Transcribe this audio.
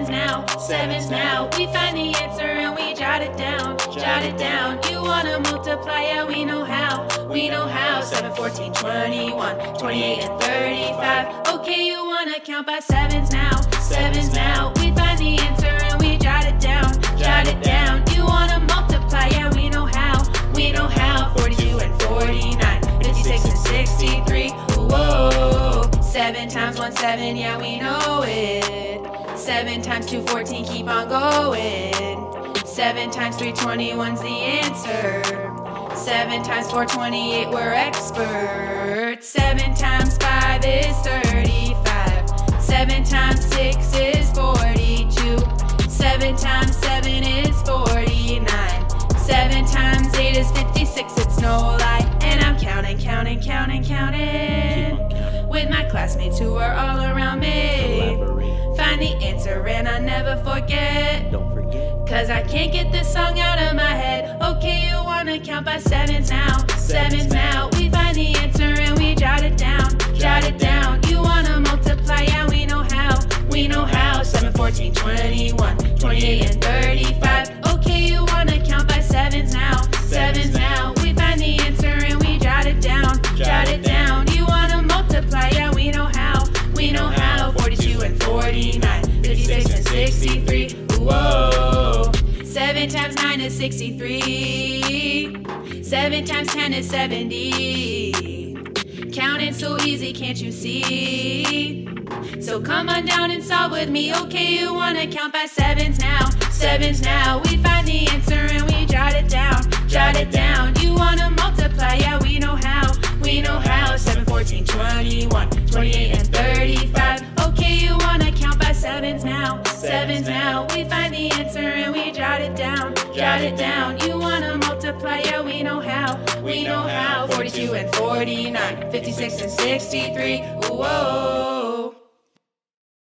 sevens now, sevens now. We find the answer and we jot it down, jot it down. You wanna multiply, yeah, we know how, we know how. 7, 14, 21, 28, and 35. Okay, you wanna count by sevens now, sevens now. We find the answer and we jot it down, jot it down. You wanna multiply, yeah, we know how, we know how. 42 and 49, 56 and 63. Whoa, 7 times 1, 7, yeah, we know it. 7 times 2, 14, keep on going. 7 times 3, 21's the answer. 7 times 4, 28, we're experts. 7 times 5 is 35. 7 times 6 is 42. 7 times 7 is 49. 7 times 8 is 56, it's no lie. And I'm counting, counting, counting, counting with my classmates who are all around me. Find the answer and I never forget. Don't forget. Cause I can't get this song out of my head. Okay, you wanna count by sevens now, sevens now. We find the answer and we jot it down, jot it down. You wanna multiply, yeah, we know how, we know how. 7, 14, 21, 28, and 35. Okay, you wanna count by sevens now, sevens now. We find the answer and we jot it down, jot it down. You wanna multiply, yeah, we know how, we know how. 42 and 49, 56 and 63. Whoa. 7 times 9 is 63. 7 times 10 is 70. Counting so easy, can't you see? So come on down and solve with me. Okay, you wanna count by sevens now, sevens now. We find the answer and we jot it down, jot it down. You wanna multiply, yeah, we know how, we know how. 7, 14, 21, 28, and 35. Okay, you wanna count by sevens now, sevens now. We find the answer and we jot it down, jot it down. You wanna multiply, yeah, we know how, we know how. 42 and 49, 56 and 63. Whoa.